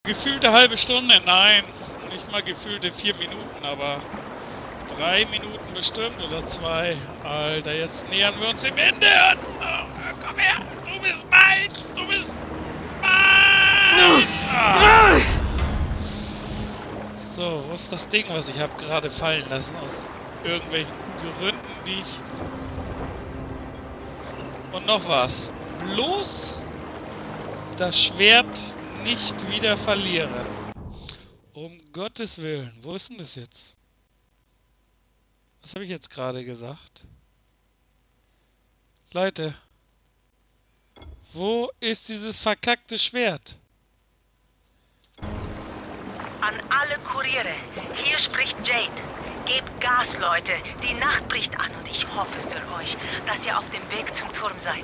Gefühlte halbe Stunde, nein. Nicht mal gefühlte 4 Minuten, aber 3 Minuten bestimmt oder 2. Alter, jetzt nähern wir uns dem Ende an. Oh, komm her, du bist meins, du bist meins. Ah. So, wo ist das Ding, was ich habe gerade fallen lassen aus irgendwelchen Gründen, die ich... Und noch was. Bloß das Schwert nicht wieder verlieren. Um Gottes Willen. Wo ist denn das jetzt? Was habe ich jetzt gerade gesagt? Leute. Wo ist dieses verkackte Schwert? An alle Kuriere. Hier spricht Jade. Gebt Gas, Leute. Die Nacht bricht an und ich hoffe für euch, dass ihr auf dem Weg zum Turm seid.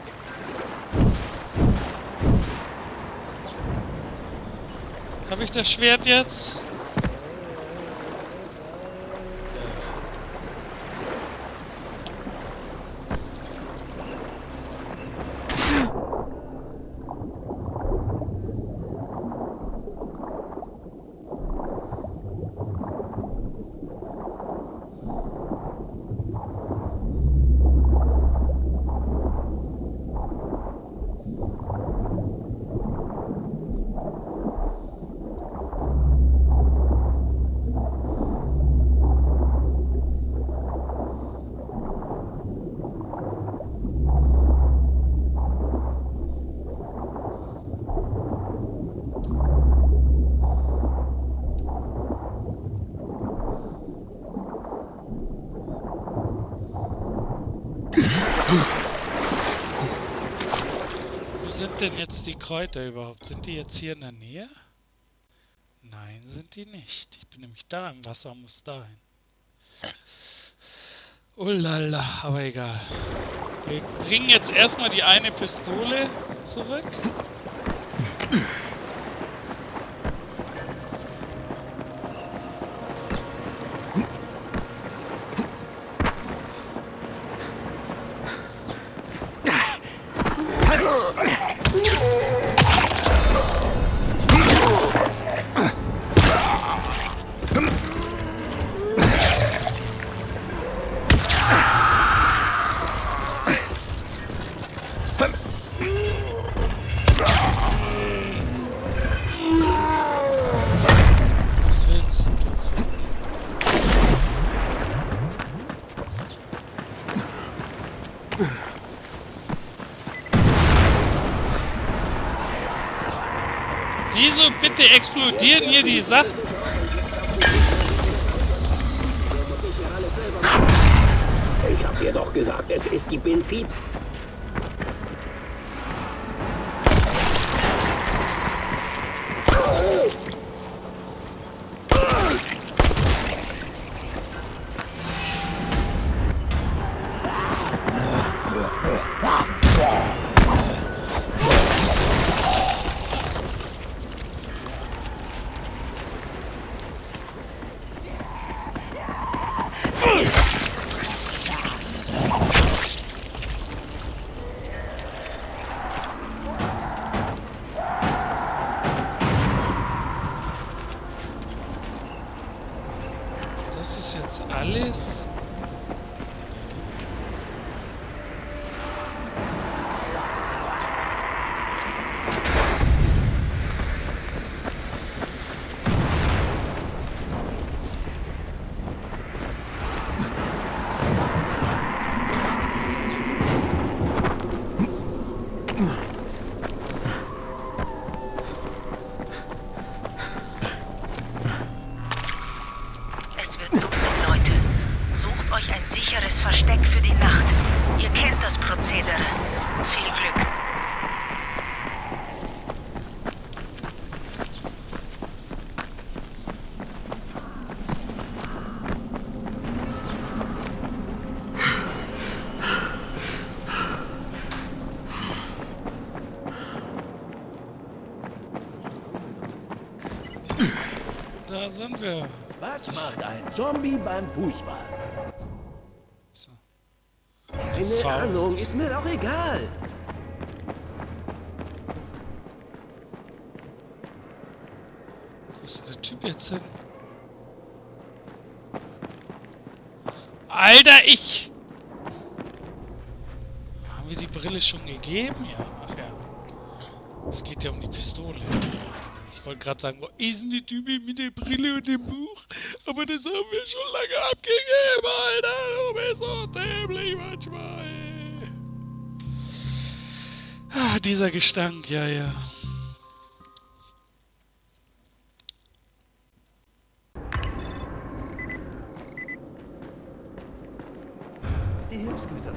Habe ich das Schwert jetzt? Wo sind denn jetzt die Kräuter überhaupt? Sind die jetzt hier in der Nähe? Nein, sind die nicht. Ich bin nämlich da im Wasser, muss dahin. Oh lala, aber egal. Wir bringen jetzt erstmal die eine Pistole zurück. Was willst du? Wieso bitte explodieren hier die Sachen? Ich hab dir doch gesagt, es ist die Benzin. Das ist jetzt alles. Es wird dunkel, Leute. Sucht euch ein sicheres Versteck für die Nacht. Ihr kennt das Prozedere. Viel Glück. Da sind wir. Was macht ein Zombie beim Fußball? So. Keine Faul. Ahnung, ist mir auch egal. Wo ist der Typ jetzt hin? Alter, ich... Haben wir die Brille schon gegeben? Ja, ach ja. Es geht ja um die Pistole. Ich wollte gerade sagen, wo ist denn die Typ mit der Brille und dem Buch? Aber das haben wir schon lange abgegeben, Alter. Du bist so dämlich manchmal, ey. Ah, dieser Gestank, ja, ja. Die Hilfsgüter.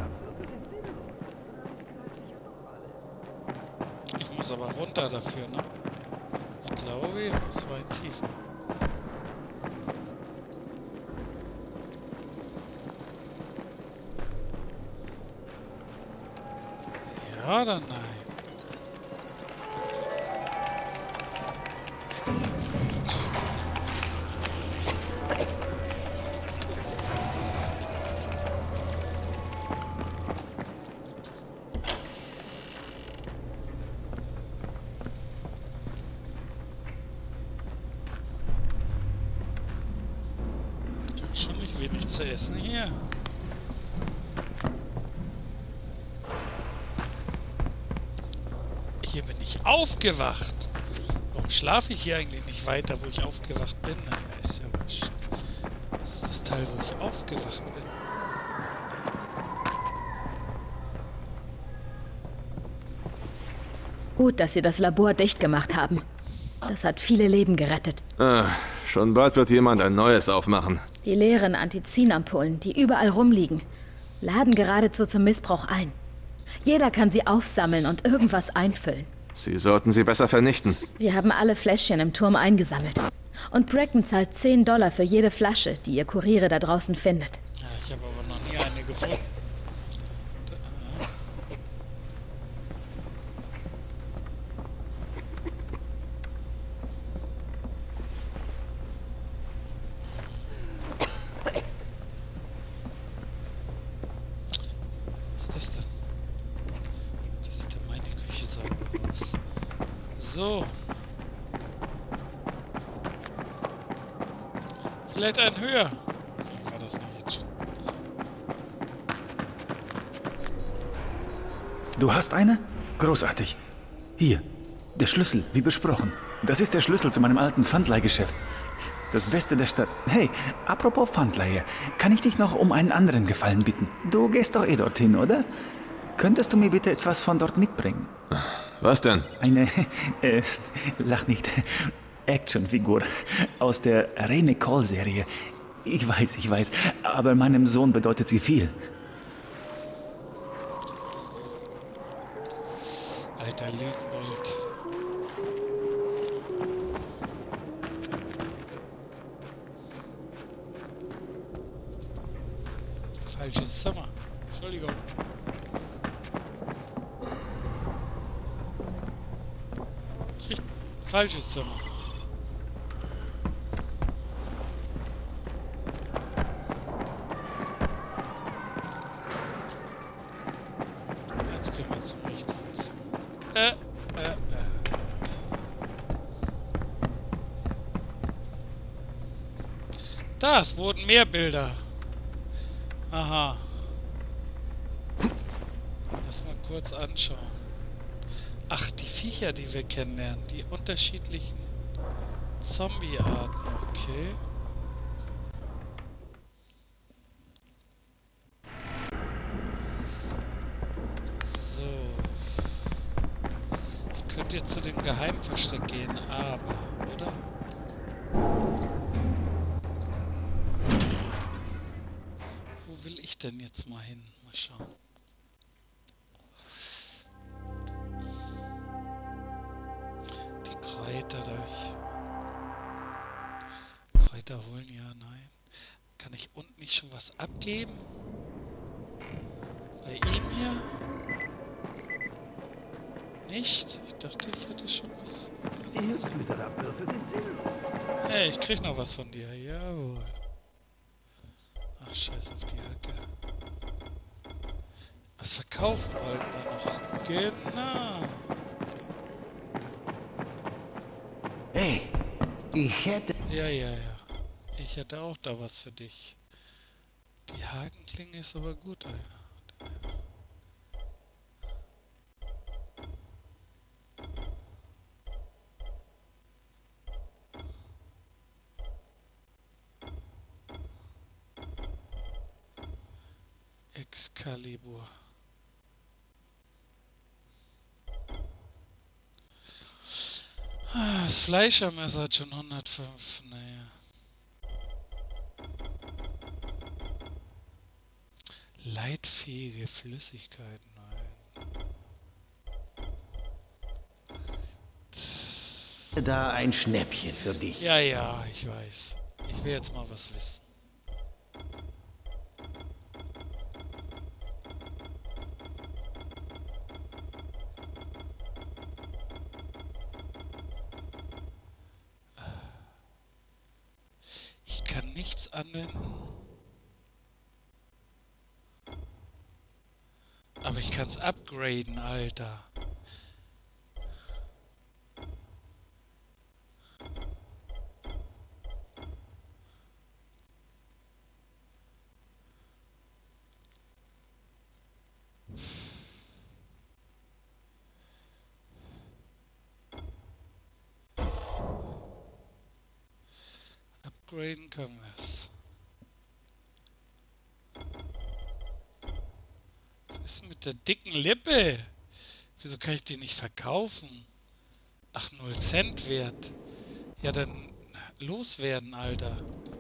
Ich muss aber runter dafür, ne? Ich glaube, ja, es war ein tiefer. Ja oder nein? Schon nicht wenig zu essen hier. Hier bin ich aufgewacht. Warum schlafe ich hier eigentlich nicht weiter, wo ich aufgewacht bin? Naja, ist ja wurscht. Das ist das Teil, wo ich aufgewacht bin. Gut, dass Sie das Labor dicht gemacht haben. Das hat viele Leben gerettet. Schon bald wird jemand ein neues aufmachen. Die leeren Antizinampullen, die überall rumliegen, laden geradezu zum Missbrauch ein. Jeder kann sie aufsammeln und irgendwas einfüllen. Sie sollten sie besser vernichten. Wir haben alle Fläschchen im Turm eingesammelt. Und Bracken zahlt $10 für jede Flasche, die ihr Kuriere da draußen findet. Ja, ich habe aber noch nie eine gefunden. So. Vielleicht ein höher. Wie war das nicht jetzt schon? Du hast eine? Großartig. Hier, der Schlüssel, wie besprochen. Das ist der Schlüssel zu meinem alten Pfandleihgeschäft. Das Beste der Stadt. Hey, apropos Pfandleihe, kann ich dich noch um einen anderen Gefallen bitten? Du gehst doch eh dorthin, oder? Könntest du mir bitte etwas von dort mitbringen? Was denn? Eine, lach nicht, Actionfigur aus der Ray Nicole-Serie. Ich weiß, aber meinem Sohn bedeutet sie viel. Alter Lügenbold. Falsches Zimmer. Entschuldigung. Falsches Zimmer. Jetzt gehen wir zum richtigen Zimmer. Das wurden mehr Bilder. Aha. Lass mal kurz anschauen. Ach, die Viecher, die wir kennenlernen. Die unterschiedlichen Zombie-Arten. Okay. So. Ich könnte jetzt zu dem Geheimversteck gehen, aber, oder? Wo will ich denn jetzt mal hin? Mal schauen. Kräuter holen, ja, nein. Kann ich unten nicht schon was abgeben? Bei ihm hier? Nicht? Ich dachte, ich hätte schon was. Die Hilfsgüterabwürfe sind sinnlos. Hey, ich krieg noch was von dir. Jawohl. Ach, scheiß auf die Hacke. Was verkaufen wollten wir noch? Genau. Hey, Ich hätte... Ja. Ich hätte auch da was für dich. Die Hakenklinge ist aber gut, Alter. Excalibur. Das Fleischermesser hat schon 105, naja. Leitfähige Flüssigkeiten, nein. Da ein Schnäppchen für dich. Ja, ich weiß. Ich will jetzt mal was wissen. Ich kann nichts anwenden. Aber ich kann's upgraden, Alter. Upgraden können wir's. Was ist mit der dicken Lippe? Wieso kann ich die nicht verkaufen? Ach, 0 Cent wert. Ja, dann loswerden, Alter.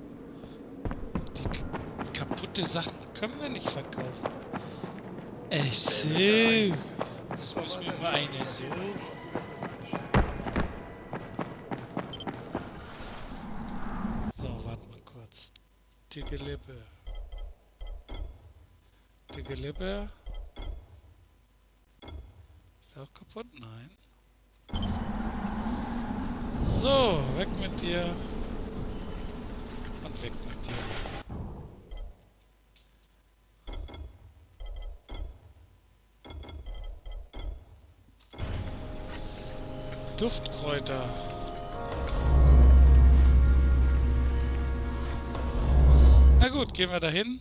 Die kaputte Sachen können wir nicht verkaufen. Ach so. Das muss mir mal eine so. So, warte mal kurz. Dicke Lippe. Dicke Lippe. Ist der auch kaputt? Nein. So, weg mit dir. Und weg mit dir. Duftkräuter. Na gut, gehen wir dahin.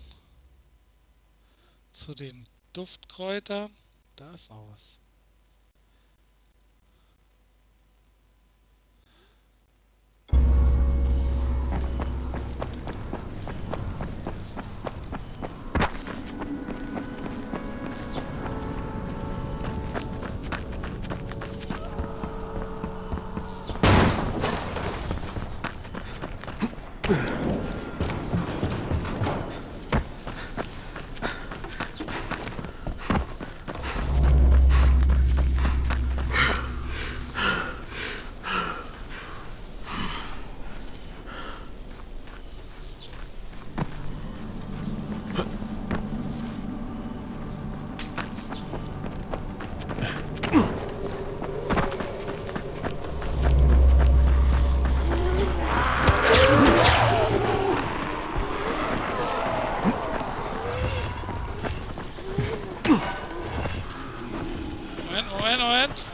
Zu den Duftkräutern. Da ist noch was. Moment.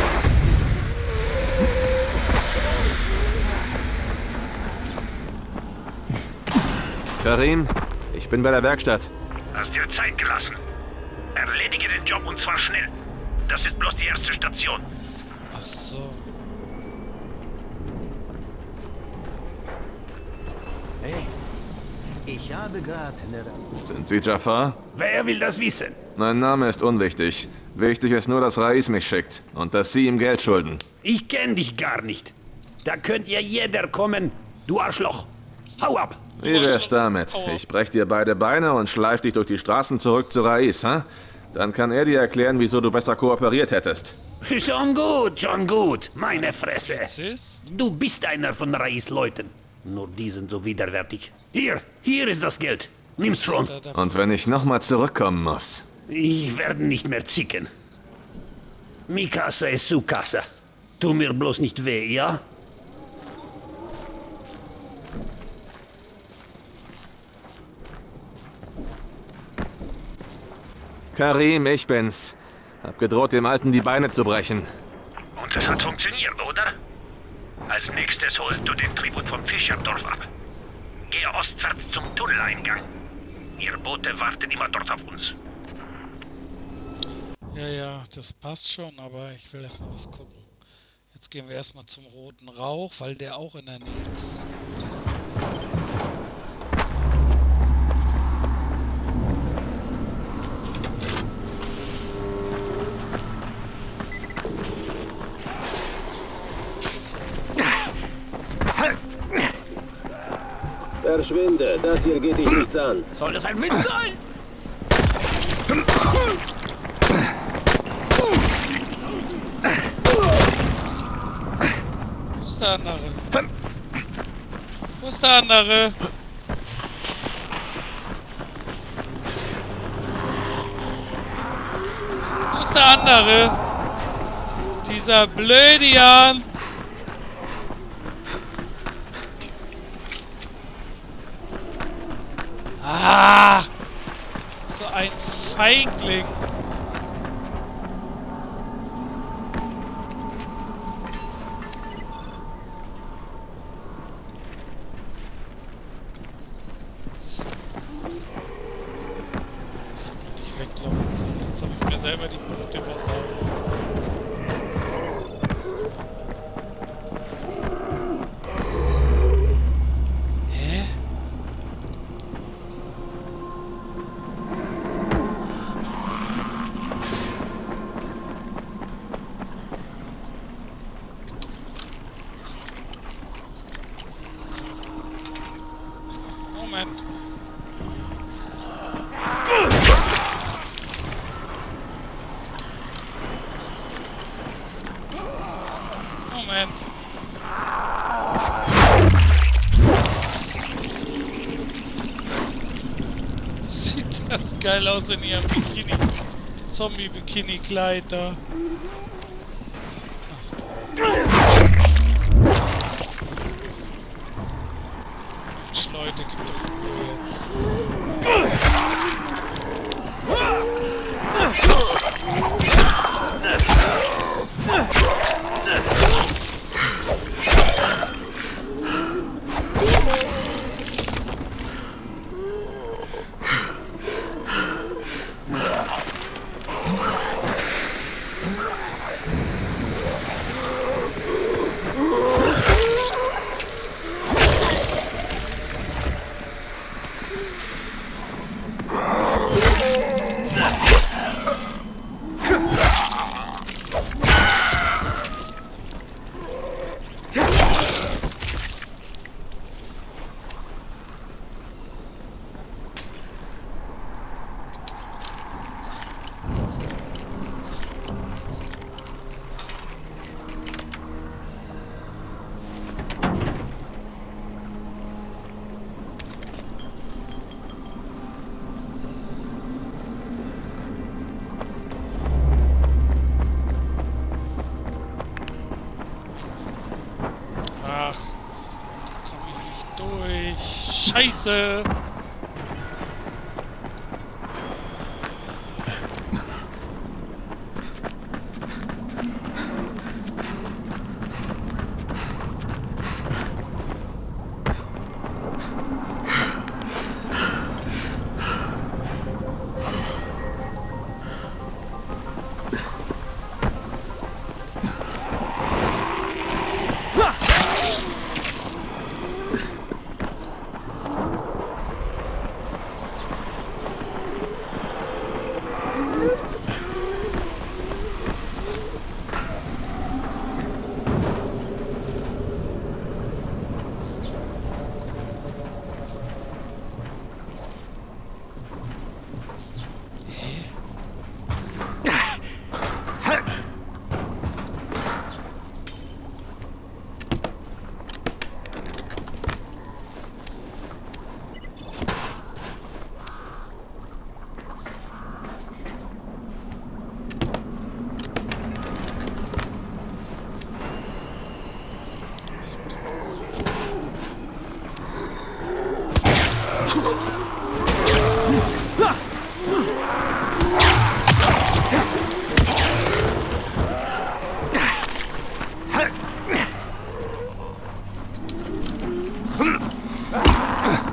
Karim, ich bin bei der Werkstatt. Hast dir Zeit gelassen. Erledige den Job und zwar schnell. Das ist bloß die erste Station. Ach so. Hey, ich habe gerade Sind Sie Jafar? Wer will das wissen? Mein Name ist unwichtig. Wichtig ist nur, dass Rais mich schickt und dass Sie ihm Geld schulden. Ich kenn dich gar nicht. Da könnt ihr jeder kommen, du Arschloch. Hau ab! Wie wär's damit? Ich brech dir beide Beine und schleif dich durch die Straßen zurück zu Rais, ha? Dann kann er dir erklären, wieso du besser kooperiert hättest. Schon gut, meine Fresse. Sis? Du bist einer von Rais Leuten. Nur die sind so widerwärtig. Hier ist das Geld. Nimm's schon. Und wenn ich nochmal zurückkommen muss? Ich werde nicht mehr zicken. Mi casa es su casa. Tu mir bloß nicht weh, ja? Karim, ich bin's. Hab gedroht, dem Alten die Beine zu brechen. Und es hat funktioniert, oder? Als nächstes holst du den Tribut vom Fischerdorf ab. Gehe ostwärts zum Tunneleingang. Ihre Boote warten immer dort auf uns. Ja, ja, das passt schon, aber ich will erstmal was gucken. Jetzt gehen wir erstmal zum Roten Rauch, weil der auch in der Nähe ist. Verschwinde, das hier geht dich nichts an. Soll das ein Witz sein? Wo ist der andere? Wo ist der andere? Wo ist der andere? Dieser Blödian! Ah! So ein Feigling! Ich kann nicht weglaufen, so jetzt habe ich mir selber die Boote versaut. Moment. Moment. Sieht das geil aus in ihrem Bikini. Zombie-Bikini-Kleid da. Leute, gib doch Ruhe jetzt. Ach, da komme ich nicht durch. Scheiße!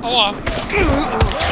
Aua.